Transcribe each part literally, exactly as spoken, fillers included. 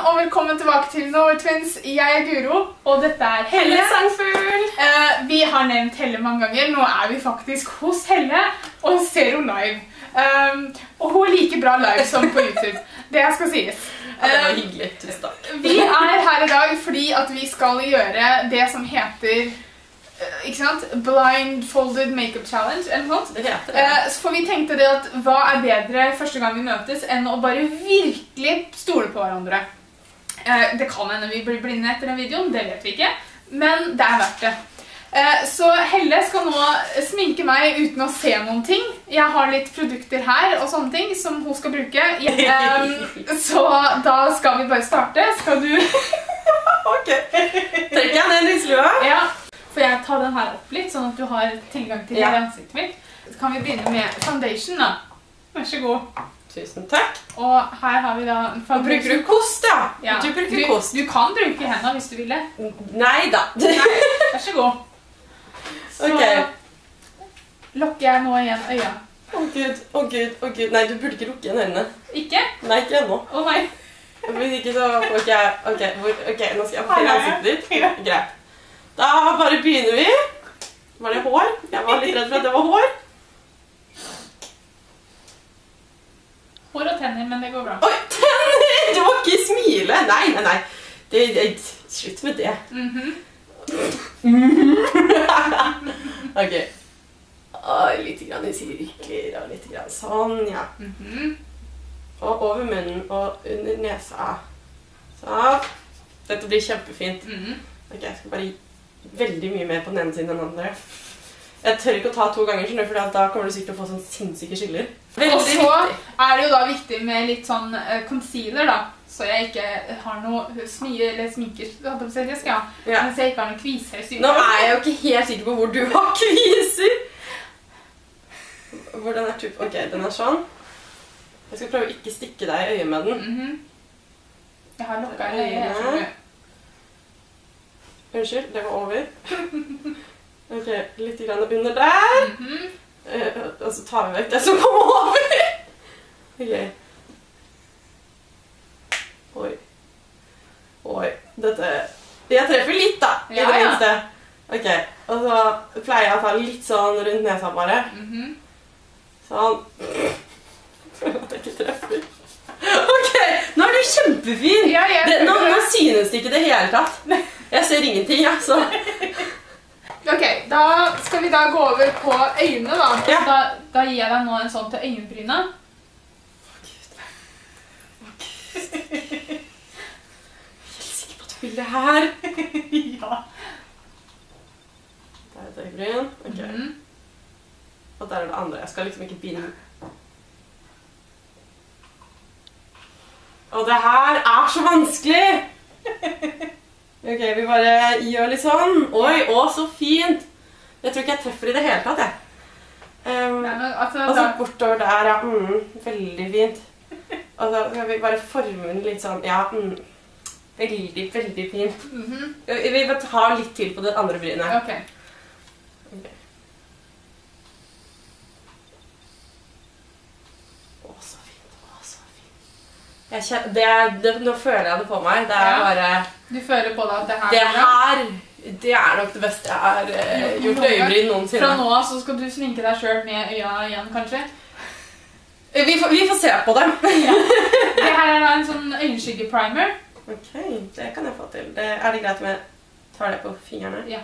og velkommen tilbake til Nowhere Twins. Jeg er Guro, og dette er Helle. Helle Sangfugl. Uh, vi har nevnt Helle mange ganger. Nå er vi faktisk hos Helle og ser henne live. Um, og hun er like bra live som på YouTube. Det skal sies. Ja, det var hyggelig. Tusen takk. Vi er her i dag fordi at vi skal gjøre det som heter ikke sant? Blindfolded Makeup Challenge, eller noe sånt. Det heter det. Uh, så for vi tenkte det at hva er bedre første gang vi møtes enn å bare virkelig stole på hverandre. Uh, det kan hende vi blir blinde etter den videoen, det vet vi ikke, men det er verdt det. Uh, så Helle skal nå sminke meg uten å se noen ting. Jeg har litt produkter her og sånne ting som hun skal bruke. Um, så da skal vi bare starte. Skal du... Ok. Trekker jeg ned lyslua? Ja. For jeg tar den her opp litt, sånn at du har tilgang til ja. ansiktet mitt. Så kan vi begynne med foundation da. Vær så god. Tusen takk. Og her har vi da foundation. Bruker du kost da? Ja. Du bruker du, kost. Du kan bruke hendene hvis du vil det. Nei da. Nei, vær så god. Så Ok. lukker jeg nå igjen øya. Å oh, Gud, å oh, Gud, å oh, Gud. Nei, du burde ikke lukke igjen øynene. Ikke? Nei, ikke ennå. Å nei. Hvis ikke så får ikke jeg... Ok, hvor... ok, nå skal jeg få finne ansiktet ditt. Greit. Da bare begynner vi. Var det hår? Jeg var litt redd for at det var hår. Hår og tenner, men det går bra. Oi, tenner! Du må ikke smile. Nei, nei, nei. Det, det, slutt med det. Mhm. Ok. Oi, litt grann i sirkler og litt grann sånn, ja. Mhm. Og over munnen og under nesa. Sånn. Dette blir kjempefint. Mhm. Ok, jeg skal bare gi veldig mye mer på den ene siden enn den andre. Jeg tør ikke å ta to ganger, for da kommer du sikkert til å få sånn sinnssyke skiller. Veldig og så viktig. er det jo da viktig med litt sånn uh, concealer da, så jeg ikke har noe smye eller sminker, det skal jeg ha, ja. mens jeg ikke har noen kviser. Nå er jeg jo ikke helt sikker på hvor du har kviser. Hvordan er tupp? Ok, den er sånn. Jeg skal prøve å ikke stikke deg i øyet med den. Mm-hmm. Jeg har lukket i øyet, jeg skjønner. Unnskyld, det var over. Ok, litt grann under der. Mm-hmm. uh, og så tar vi vekk det som kommer over. Ok. Oi. Oi, dette... Jeg treffer litt da, i ja, det ja. minste. Ok, og så pleier jeg å ta litt sånn rundt nesa bare. Mm-hmm. Sånn. At jeg ikke treffer. Ok, nå er du kjempefin. Ja, det, nå, nå synes det ikke det hele tatt. Jeg ser ingenting, ja, så... Ok, da skal vi da gå over på øynene da. Ja. Da, da gir jeg deg nå en sånn til øyenbryna. Å Gud. Å Gud. Jeg er helt sikker på at du vil det her. Ja. Der er et øyebryn. Ok. Mm. Og der er det andre. Jeg skal liksom ikke binde. Og det her er så vanskelig! Ok, vi bare gjør litt sånn. Oi, å, så fint! Jeg tror ikke jeg treffer i det hele tatt, jeg. Um, Nei, men altså, og så da... bortover der, ja. Mm, veldig fint. Og så skal vi bare forme den litt sånn, ja. Mm, veldig, veldig fint. Mm-hmm. Vi vil ta litt til på det andre brynet. Ok. Ok. Jeg kjenner, det er, det, nå føler jeg det på meg. Det er ja. bare... Du føler på deg at det her... Det her, det er nok det beste jeg har uh, gjort øyebryn noensinne. Fra nå av så skal du sminke deg selv med øya igjen, kanskje? Vi får, vi får se på dem. Ja. Det her er da en sånn øyenskygge-primer. Ok, det kan jeg få til. Det, er det greit med jeg tar det på fingrene? Ja.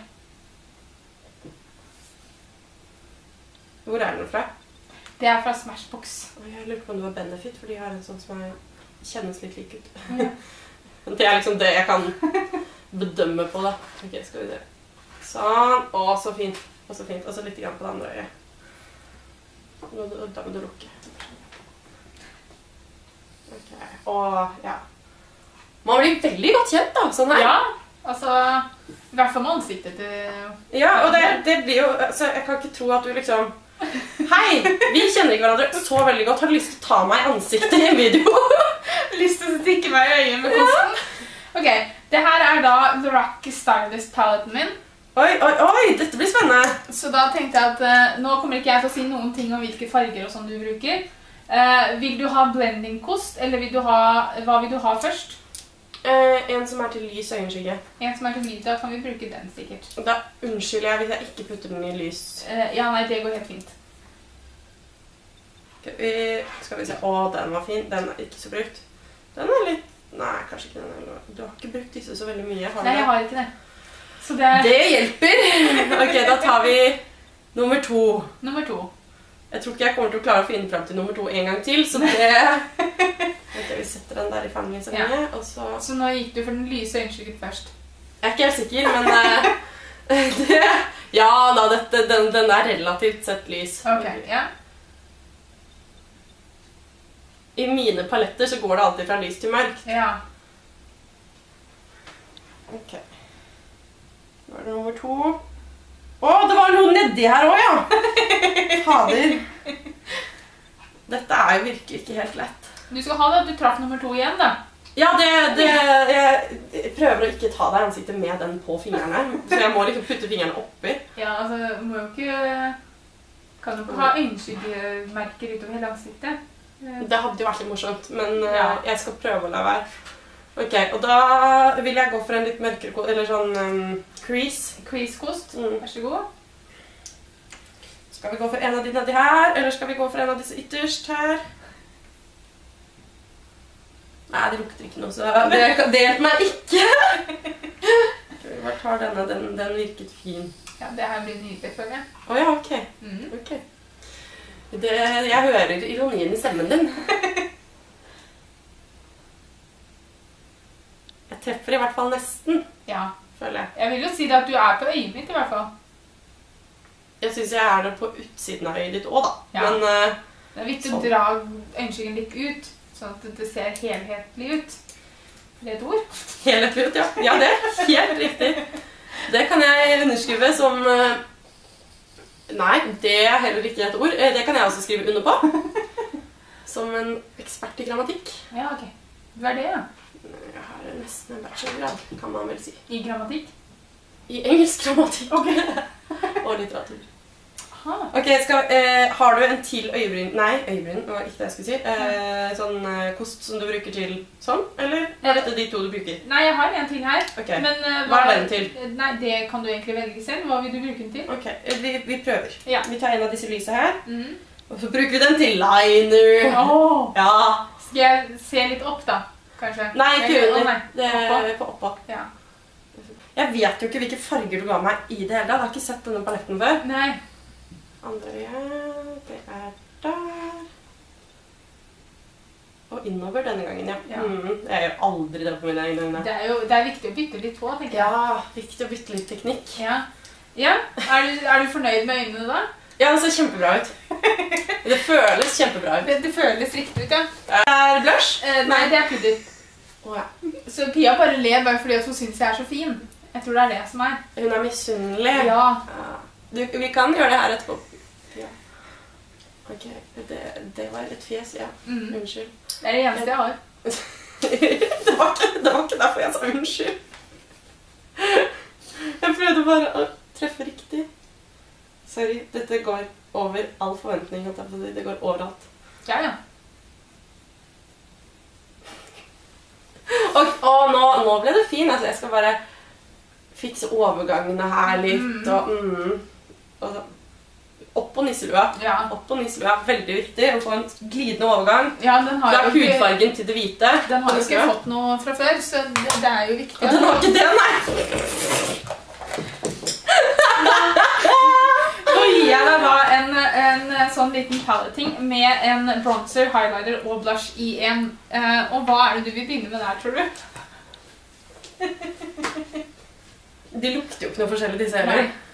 Hvor er den fra? Det er fra Smashbox. Jeg lurer på om det var Benefit, for de har en sånn som er... kjennes litt like ut. Ja. Det er liksom det jeg kan bedømme på da. Ok, skal vi det. Sånn. Å, så fint. Og så fint. Og så litt grann på det andre øyet. Nå, da må du lukke. Ok. Og, ja. Man blir veldig godt kjent da, sånn her. Ja, altså, i hvert fall med ansiktet til... Ja, og det, det blir jo, altså, jeg kan ikke tro at du liksom... Hei, vi kjenner ikke hverandre så veldig godt. Har du lyst til å ta meg i ansiktet i en video? Lyst til å stikke meg i øyet med kosten? Ok, det her er da Lorac Stylist paletten min. Oi, oi, oi, dette blir spennende. Så da tenkte jeg at uh, nå kommer ikke jeg til å si noen ting om hvilke farger og sånn du bruker. Uh, vil du ha blending-kost, eller vil du ha, hva vil du ha først? Eh, en som er til lys øyenskygge. En som er til lys, da kan vi bruke den sikkert. Da unnskylder jeg hvis jeg ikke putter den i lys. Uh, ja, nei, det går helt fint. Okay, vi, skal vi se. Å, den var fin. Den er ikke så brukt. Den er litt... Nei, kanskje ikke den. Er... Du har ikke brukt disse så veldig mye. Har nei, jeg har ikke det. Så det... det hjelper! Ok, da tar vi nummer to. Nummer to. Jeg tror ikke jeg kommer til å klare å finne frem til nummer to en gang til, så det... Ok, vi setter den der i fanget så lenge, ja. Og så... Så nå gikk du for den lyse øyenskyggen først? Jeg er ikke helt sikker, men... Uh, det... Ja, da, dette, den, den er relativt sett lys. Ok, ja. I mine paletter så går det alltid fra lys til mørkt. Ja. Ok. Nå er det nummer to. Å, det var noe nedi her også, ja! Fader. Dette er jo virkelig ikke helt lett. Du skal ha det at du traff nummer to igjen, da. Ja, det, det, jeg prøver å ikke ta deg ansiktet med den på fingrene. Så jeg må liksom putte fingrene oppi. Ja, altså, du må jo ikke... Kan du ikke ha øyenskyggemerker utover hele ansiktet? Det hadde jo vært litt morsomt, men ja. Jeg skal prøve å la være. Ok, og da vil jeg gå for en litt mørkere kost, eller sånn um, crease. Crease-kost, mm. vær så god. Skal vi gå for en av de nedi her, eller skal vi gå for en av disse ytterst her? Nei, det lukter ikke noe, så det, det hjelper meg ikke. Okay, vi bare tar denne, den, den virket fin. Ja, det her blir nydelig, føler jeg. Åja, oh, ok. Mm. Ok. Det, jeg hører ironien i stemmen din. Jeg treffer i hvert fall nesten, ja. Føler jeg. Jeg vil jo si det at du er på øyet mitt i hvert fall. Jeg synes jeg er det på utsiden av øyet ditt også, da. Ja. Men, uh, det er viktig sånn. Å dra øyenskyggen litt ut, sånn at det ser helhetlig ut. Det er et ord. Helhetlig ut, ja. Ja, det er helt riktig. Det kan jeg underskrive som... Uh, Nei, det er heller ikke et ord. Det kan jeg også skrive under på. Som en ekspert i grammatikk. Ja, ok. Hva er det, da? Jeg har nesten en bachelorgrad, kan man vel si. I grammatikk? I engelsk grammatikk. Ok. Og litteratur. Aha. Ok, skal, eh, har du en til øyebryn? Nei, øyebryn var ikke det jeg skulle si. Eh, sånn eh, kost som du bruker til sånn, eller er dette de to du bruker? Nei, jeg har en til her. Ok, Men, uh, hva er den til? Nei, det kan du egentlig velge selv. Hva vil du bruke den til? Ok, vi, vi prøver. Ja. Vi tar en av disse lyse her, Mm. og så bruker vi den til liner. Åh. Ja. Skal jeg se litt opp da, kanskje? Nei, ikke Eller- under. Å, nei. Det Oppå. er på oppå. Ja. Jeg vet jo ikke hvilke farger du ga meg i det hele. Jeg har ikke sett denne paletten før. Nei. Andre øye, det er der. Og innover denne gangen, ja. Ja. Mm, jeg gjør aldri det på mine egne øyne. Det er jo det er viktig å bytte litt på, tenker jeg. Ja, viktig å bytte litt teknikk. Ja. Ja, er du, er du fornøyd med øynene da? Ja, det ser kjempebra ut. Det føles kjempebra ut. Det, det føles riktig ut, ja. Det er blush? Eh, nei, det er pudder. Åh, ja. Så Pia bare ler bare fordi at hun synes jeg er så fin. Jeg tror det er det som er. Hun er misunnelig. Ja. Ja. Du, vi kan gjøre det her etterpå. Ja. Ok, det, det var et fjes, ja. Mm. Unnskyld. Det er det eneste jeg har. det, var ikke, det var ikke derfor jeg sa unnskyld. Jeg prøvde bare å treffe riktig. Sorry, dette går over all forventning. Det går overalt. Ja, ja. Og, og nå, nå ble det fin. Altså, jeg skal bare fikse overgangene her litt. Mm. Og, mm, og så, opp på nisselua. Ja. Opp på nisselua. Veldig viktig å få en glidende overgang. Ja, den har Fra jo ikke, hudfargen til det hvite. den har jo ikke nisselua. fått noe fra før, så det, det er jo viktig. Og den har ikke det, nei! Nå gir jeg deg da en, en sånn liten paletting med en bronzer, highlighter og blush i en. Eh, og hva er det du vil begynne med der, tror du? De lukter jo ikke noe forskjellig, disse heller. Nei.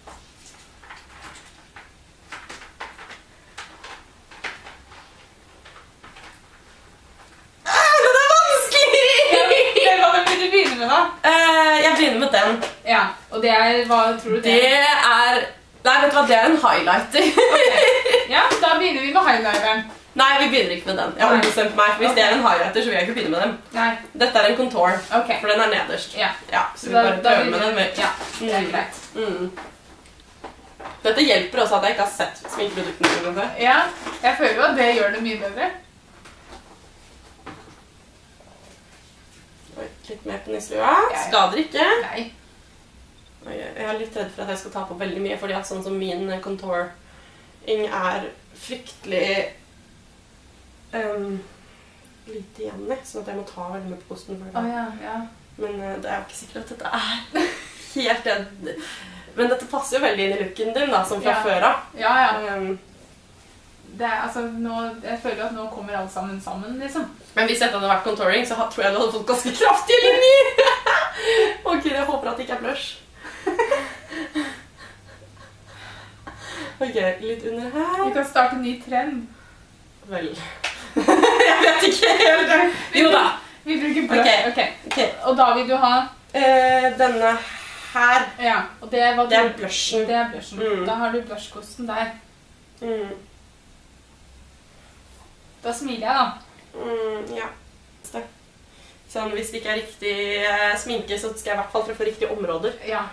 Ah, den er vanskelig! Hva vil du begynne med da? Eh, jeg begynner med den. Ja, og det er, hva tror du det Det er? er... Nei, vet du hva, det er en highlighter. Okay. Ja, da begynner vi med highlighteren. Nei, vi begynner ikke med den. Jeg har Nei. ombestemt meg. Hvis Ok. det er en highlighter, så vil jeg ikke begynne med dem. Nei, Dette er en contour, ok. for den er nederst. Ja, Ja, så vi da, bare da prøver vil med du- den. Med. Ja, det er Mm. greit. Mm. Dette hjelper også at jeg ikke har sett sminkeproduktene sine før. Ja, jeg føler jo at det gjør det mye bedre. Oi, Litt mer på nisselua. Ja, ja. Skader ikke. Nei. Jeg er litt redd for at jeg skal ta på veldig mye, fordi at sånn som min contouring er fryktelig um, lite igjen i, sånn at jeg må ta veldig mye på kosten for det. Å, ja, ja. Men uh, det er jo ikke sikkert at dette er helt det. Men dette passer jo veldig inn i looken din, da, som fra Ja. før av. Ja, ja. Um, Det er, altså, nå, jeg føler at nå kommer alt sammen sammen, liksom. men hvis dette hadde vært contouring, så tror jeg du hadde fått ganske kraftige linjer. Å Gud, jeg håper at det ikke er blush. Ok, litt under her. Vi kan starte en ny trend. Vel. Jeg vet ikke helt. Jo da. Vi bruker blush. Ok. Ok. Ok. Og da vil du ha... Eh, denne her, Ja, og det var det er blushen. Det er blushen. Mm. Da har du blushkosten der. Mm. Da smiler jeg, da. Mm, ja. Sånn, hvis det ikke er riktig eh, sminke, så skal jeg i hvert fall treffe riktige områder. Ja.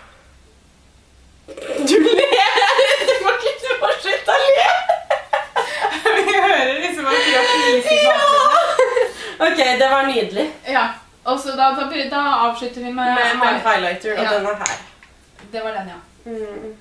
Du ler! Du må ikke du må slutte å le! Vi hører liksom at kroppen viser i bakgrunnen. Ok, det var nydelig. Ja. Og så da, da, da avslutter vi med... Med, med highlighter, og Ja. denne her. Det var den, ja. Mm.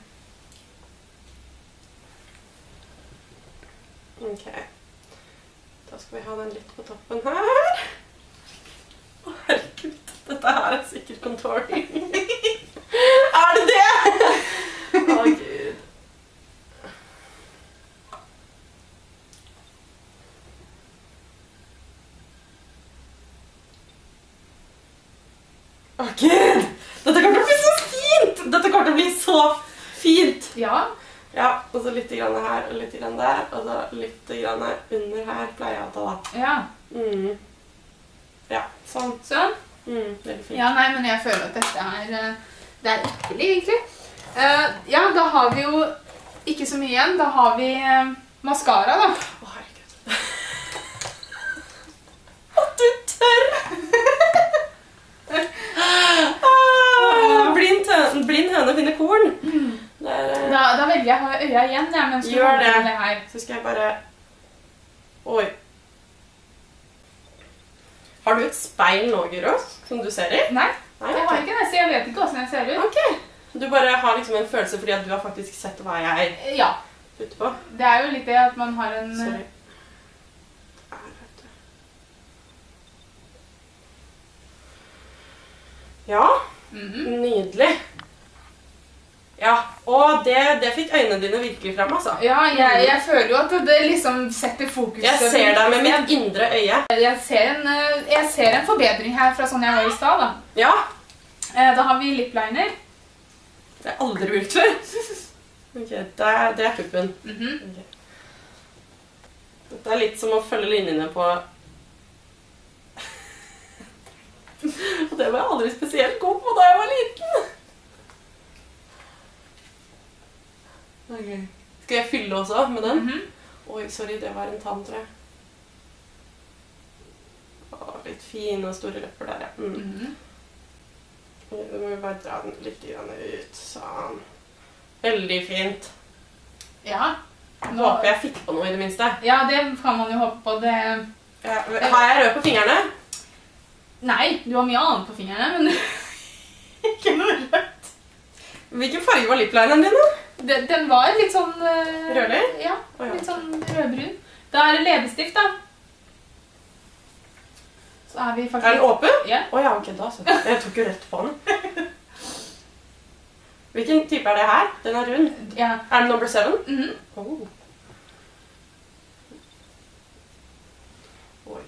Ok. Da skal vi ha den litt på toppen her. Å, herregud. Dette her er sikkert contouring. Er det det? Å, Gud. Å, Gud! Dette kommer til å bli så fint! Dette kommer til å bli så fint! Ja. Ja, og så litt grann her, og litt grann der, og så litt grann under her, pleier jeg å ta da. Ja. Mm. Ja, sånn. Sånn. Mm, veldig fint. Ja, nei, men jeg føler at dette er... eh, Det er ypperlig, egentlig. Eh, ja, da har vi jo ikke så mye igjen. Da har vi uh, mascara, da. Å, herregud. At du tør! ah, blind, høne, blind høne finner korn. Mm. Det er, eh, Da, da velger jeg å ha øya igjen, ja, mens du Gjør holder det. det her. Så skal jeg bare... Oi. Har du et speil nå, Guro, som du ser i? Nei, Nei, jeg ok. har ikke det, så jeg vet ikke hvordan jeg ser ut. Ok. Du bare har liksom en følelse fordi at du har faktisk sett hva jeg Ja, putter på. det er jo litt det at man har en... Sorry. Der, vet du. Ja, Mhm. nydelig. Ja, og det, det fikk øynene dine virkelig frem, altså. Ja, jeg, jeg føler jo at det liksom setter fokus. Jeg ser deg med mitt indre øye. Jeg ser, en, eh, jeg ser en forbedring her fra sånn jeg var i stad, da. Ja, Eh, Da har vi lipliner. det har jeg aldri brukt før. Ok, det er, det er tuppen. Mhm. Ok. Dette er litt som å følge linjene på... Og det var jeg aldri spesielt god på da jeg var liten. Ok. Skal jeg fylle også med den? Mhm. Oi, sorry, det var en tann, tror jeg. Å, litt fin og store lepper der, ja. Mm. Mhm. Nå må vi bare dra den litt grann ut, sånn. Veldig fint. Ja. Nå håper jeg fikk på noe i det minste. Ja, det kan man jo håpe på. Det... Ja, har jeg rød på fingrene? Nei, du har mye annet på fingrene, men ikke noe rødt. Hvilken farge var liplineren din da? Den, den var litt sånn... eh, Rødlig? Ja, Å, ja, litt ok. sånn rødbrun. Da er det leppestift, da. Så er vi faktisk... Er den åpen? Ja. Åja, ok, da så. Jeg tok jo rett på den. Hvilken type er det her? Den er rund. Ja. Er den number seven? Mhm. Oh. Oi.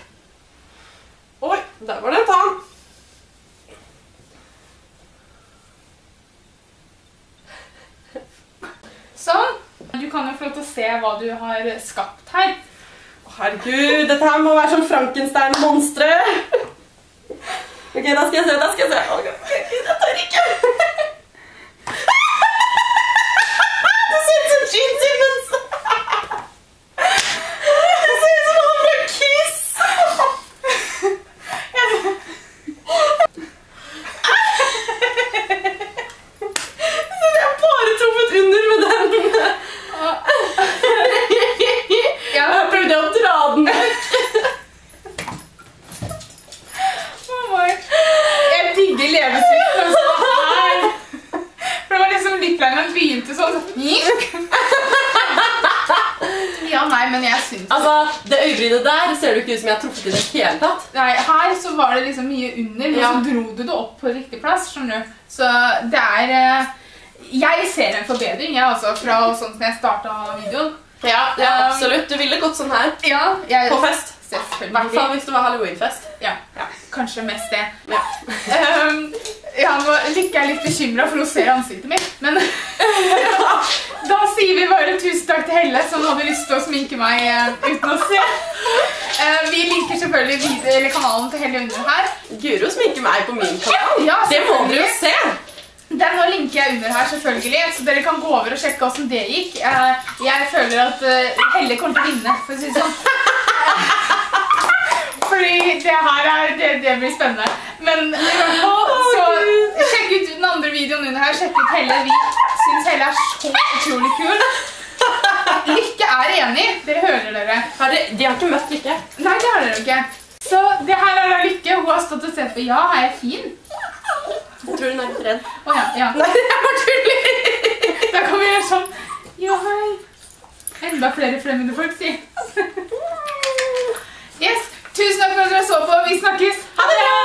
Oi, der var det en tann. Sånn. Du kan jo få lov til å se hva du har skapt her. Å, herregud, dette her må være som Frankenstein-monstre. Ok, da skal jeg se, da skal jeg se. Å, Gud, jeg tør ikke. Det ser ut som Gene Simmons. Det ser ut som han fra Kiss. Jeg har bare truffet under med den. Ja. Jeg prøvde å dra den vekk. Oh my. begynte sånn Ja, nei, men jeg synes Altså, det øyebrynet der ser du ikke ut som jeg har truffet i det hele tatt. Nei, her så var det liksom mye under, men Ja. så dro du det opp på riktig plass, skjønner du? Så det er eh, Jeg ser en forbedring, jeg også, fra sånn som jeg startet videoen. Ja, ja, absolutt. Du ville gått sånn her. Ja, jeg... På fest. I Selvfølgelig. hvert fall hvis det var Halloween-fest. Ja, ja, kanskje mest det. Ja. um, ja, nå liker jeg litt bekymret for å se ansiktet mitt, men da sier vi bare tusen takk til Helle, som hadde lyst til å sminke meg uh, uten å se. Uh, vi linker selvfølgelig video, eller kanalen til Helle under her. Guro sminker meg på min kanal. Ja, det må dere jo se. Den nå linker jeg under her selvfølgelig, så dere kan gå over og sjekke hvordan det gikk. Uh, jeg føler at uh, Helle kommer til å vinne, for å si det sånn. Fordi det her er, det, det blir spennende. Men i hvert fall, så sjekk ut den andre videoen under her, sjekk ut Helle. Vi synes Helle er så utrolig kul. Lykke er enig, dere hører dere. Har de, de har ikke møtt Lykke. Nei, det har dere ikke. Så det her er da Lykke, hun har stått og sett på, ja, er jeg fin? Jeg tror hun er litt redd. Åja, ja. Nei, jeg var tullig. Da kan vi gjøre sånn, ja, hei. Enda flere fremmede folk, si. Yes, tusen takk for at dere så på. Vi snakkes. Ha det bra!